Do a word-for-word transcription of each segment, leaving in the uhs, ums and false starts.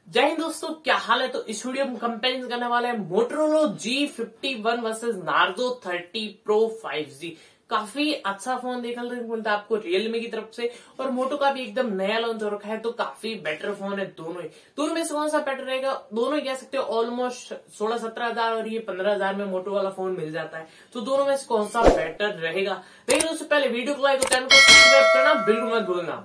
जय हिंद दोस्तों, क्या हाल है। तो इस वीडियो में कंपेरिजन करने वाले हैं Motorola G fifty one versus Narzo thirty Pro five G. काफी अच्छा फोन देखने को मिलता है आपको रियलमी की तरफ से, और मोटो का भी एकदम नया लॉन्च हो रखा है, तो काफी बेटर फोन है दोनों ही। दोनों में से कौन सा बेटर रहेगा, दोनों ही कह सकते हो ऑलमोस्ट सोलह सत्रह हजार और ये पंद्रह हजार में मोटो वाला फोन मिल जाता है, तो दोनों में से कौन सा बेटर रहेगा। लेकिन उससे पहले वीडियो को लाइक और चैनल को सब्सक्राइब करना बिल्कुल मत भूलना।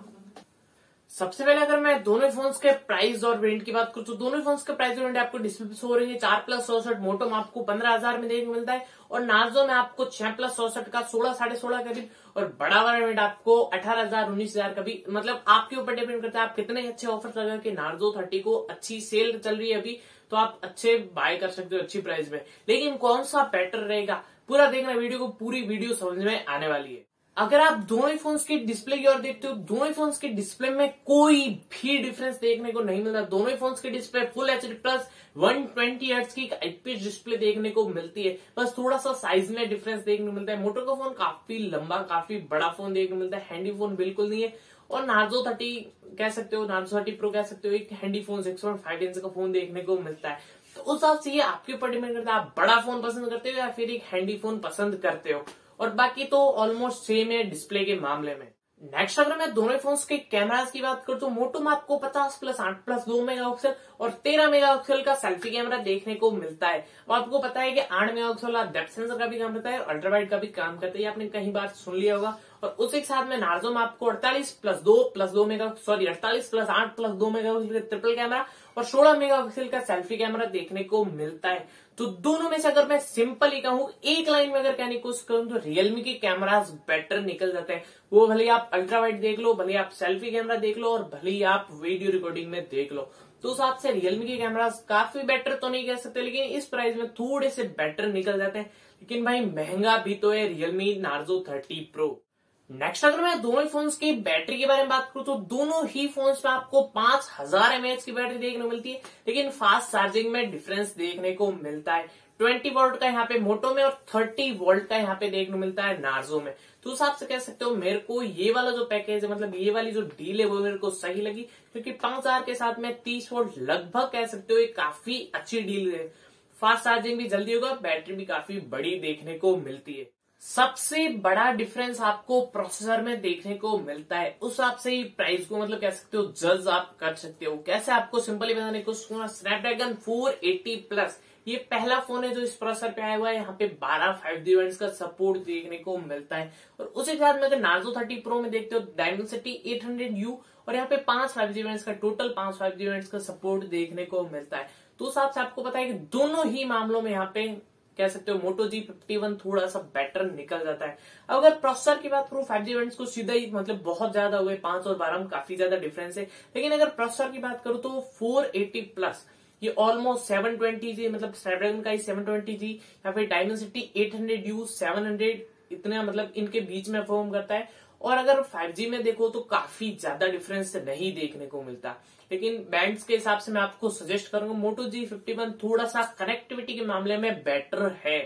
सबसे पहले अगर मैं दोनों फोन्स के प्राइस और वेरिएंट की बात करूं तो दोनों फोन्स के प्राइस और वेरिएंट आपको डिस्प्ले पे शो हो रही है। चार प्लस चौसठ मोटो में आपको पंद्रह हजार में देखने को मिलता है, और नार्जो में आपको छह प्लस चौसठ का सोलह साढ़े सोलह का भी, और बड़ा वाला वेरिएंट आपको अठारह हजार उन्नीस हजार का भी। मतलब आपके ऊपर डिपेंड करता है आप कितने अच्छे ऑफर लगा के नार्जो थर्टी को अच्छी सेल चल रही है अभी, तो आप अच्छे बाय कर सकते हो अच्छी प्राइस में। लेकिन कौन सा बेटर रहेगा पूरा देखना वीडियो को, पूरी वीडियो समझ में आने वाली है। अगर आप दोनों ही फोन्स की डिस्प्ले की ओर देखते हो, दोनों ही फोन्स की डिस्प्ले में कोई भी डिफरेंस देखने को नहीं मिलता। दोनों ही फोन्स की display full HD plus one twenty hertz की आईपीएस डिस्प्ले देखने को मिलती है, बस थोड़ा सा साइज में डिफरेंस देखने को मिलता है। मोटो का फोन काफी लंबा काफी बड़ा फोन देखने को मिलता है, हैंडी फोन बिल्कुल नहीं है। और नार्जो थर्टी कह सकते हो, नार्जो थर्टी प्रो कह सकते हो, एक handy phone six point five inch का फोन देखने को मिलता है। तो उस हिसाब से ये आपके ऊपर डिपेंड करता है आप बड़ा फोन पसंद करते हो या फिर एक हैंडी फोन पसंद करते हो, और बाकी तो ऑलमोस्ट सेम है डिस्प्ले के मामले में। नेक्स्ट अगर मैं दोनों फोन्स के कैमरास की बात करूं तो मोटो में आपको पचास प्लस आठ प्लस दो मेगापिक्सल और तेरह मेगापिक्सल का सेल्फी कैमरा देखने को मिलता है। और आपको पता है कि आठ मेगापिक्सल वाला डेप्थ सेंसर का भी काम करता है और अल्ट्रावाइड का भी काम करता है, आपने कहीं बार सुन लिया होगा। और उसी के साथ में नार्जो में आपको अड़तालीस प्लस दो प्लस दो मेगा सॉरी अड़तालीस प्लस आठ प्लस दो मेगापिक्सल का ट्रिपल कैमरा और सोलह मेगापिक्सल का सेल्फी कैमरा देखने को मिलता है। तो दोनों में से अगर मैं सिंपल ही कहूं, एक लाइन में अगर कहने की कोशिश करूं तो रियलमी के कैमरास बेटर निकल जाते हैं। वो भले आप अल्ट्रा वाइड देख लो, भले आप सेल्फी कैमरा देख लो, और भले आप वीडियो रिकॉर्डिंग में देख लो, तो उस हिसाब से रियलमी के कैमरास काफी बेटर तो नहीं कह सकते, लेकिन इस प्राइस में थोड़े से बेटर निकल जाते हैं। लेकिन भाई महंगा भी तो है Realme Narzo thirty Pro. Next अगर मैं दोनों फोन्स की बैटरी के बारे में बात करूं तो दोनों ही फोन्स में आपको पांच हजार एमएएच की बैटरी देखने को मिलती है, लेकिन फास्ट चार्जिंग में डिफरेंस देखने को मिलता है। ट्वेंटी वोल्ट का यहाँ पे मोटो में और थर्टी वोल्ट का यहाँ पे देखने को मिलता है नार्जो में। तो उस हिसाब से कह सकते हो मेरे को ये वाला जो पैकेज है, मतलब ये वाली जो डील है वो मेरे को सही लगी, क्योंकि पांच हजार के साथ में तीस वोल्ट लगभग कह सकते हो ये काफी अच्छी डील है। फास्ट चार्जिंग भी जल्दी होगा, बैटरी भी काफी बड़ी देखने को मिलती है। सबसे बड़ा डिफरेंस आपको प्रोसेसर में देखने को मिलता है, उस हिसाब से ही प्राइस को मतलब कह सकते हो जज आप कर सकते हो। कैसे आपको सिंपली बताने को स्नैपड्रैगन फोर एटी प्लस ये पहला फोन है जो इस प्रोसेसर पे आया हुआ है। यहाँ पे बारह फाइव जी बैंड का सपोर्ट देखने को मिलता है, और उसी के साथ में अगर नार्जो थर्टी प्रो में देखते हो डायमेंसिटी एट हंड्रेड यू, और यहाँ पे पांच फाइव जी बैंड का टोटल पांच फाइव जी बैंड का सपोर्ट देखने को मिलता है। तो उस हिसाब से आपको पता है कि दोनों ही मामलों में यहाँ पे कह सकते हो मोटो जी फिफ्टी वन थोड़ा सा बेटर निकल जाता है। अब अगर प्रोसेसर की बात करूं फाइव जी बैंड को सीधा ही मतलब बहुत ज्यादा हुए, पांच और बारह में काफी ज्यादा डिफरेंस है। लेकिन अगर प्रोसेसर की बात करूं तो फोर एटी प्लस ये ऑलमोस्ट सेवन ट्वेंटी जी मतलब स्नैपड्रैगन का ही सेवन ट्वेंटी जी या फिर Dimensity eight hundred U seven hundred इतना मतलब इनके बीच में परफॉर्म करता है। और अगर फाइव जी में देखो तो काफी ज्यादा डिफरेंस नहीं देखने को मिलता, लेकिन बैंड्स के हिसाब से मैं आपको सजेस्ट करूंगा मोटो जी फिफ्टी वन थोड़ा सा कनेक्टिविटी के मामले में बेटर है।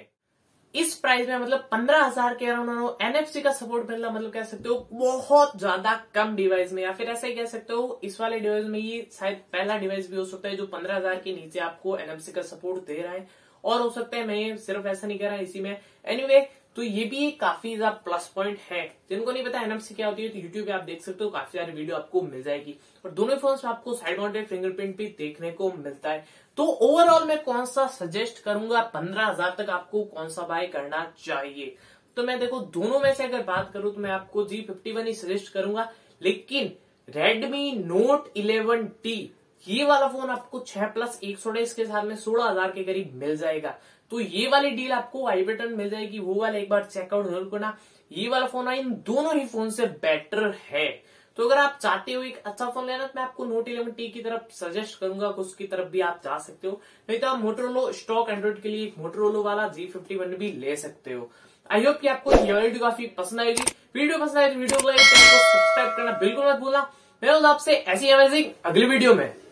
इस प्राइस में मतलब पंद्रह हजार के अराउंड एनएफसी का सपोर्ट मिलना मतलब कह सकते हो बहुत ज्यादा कम डिवाइस में, या फिर ऐसा ही कह सकते हो इस वाले डिवाइस में ये शायद पहला डिवाइस भी हो सकता है जो पंद्रह हजार के नीचे आपको एनएफसी का सपोर्ट दे रहा है, और हो सकता है मैं सिर्फ ऐसा नहीं कह रहा इसी में। एनीवे तो ये भी एक काफी ज्यादा प्लस पॉइंट है। जिनको नहीं पता एनएफसी क्या होती है तो यूट्यूब पे आप देख सकते हो, काफी सारी वीडियो आपको मिल जाएगी। और दोनों फोन्स में आपको साइड माउंटेड फिंगरप्रिंट भी देखने को मिलता है। तो ओवरऑल मैं कौन सा सजेस्ट करूंगा, पंद्रह हजार तक आपको कौन सा बाय करना चाहिए, तो मैं देखो दोनों में से अगर बात करूं तो मैं आपको जी फिफ्टी वन ही सजेस्ट करूंगा। लेकिन रेडमी नोट इलेवन टी ये वाला फोन आपको छह प्लस एक सौ डेज के साथ में सोलह हजार के करीब मिल जाएगा। तो ये वाली डील आपको आई बटन मिल जाएगी, वो वाला एक बार चेकआउट जरूर करना। ये वाला फोन इन दोनों ही फोन से बेटर है। तो अगर आप चाहते हो एक अच्छा फोन लेना तो मैं आपको नोट इलेवन टी की तरफ सजेस्ट करूंगा, उसकी तरफ भी आप जा सकते हो। नहीं तो आप मोटोरोला स्टॉक एंड्रॉइड के लिए एक मोटोरोला वाला जी फिफ्टी वन भी ले सकते हो। आई होप कि आपको ये वीडियो काफी पसंद आएगी। वीडियो पसंद आए तो वीडियो को लाइक, चैनल को सब्सक्राइब करना बिल्कुल मत भूलना। मैं आपसे ऐसी अमेजिंग अगली वीडियो में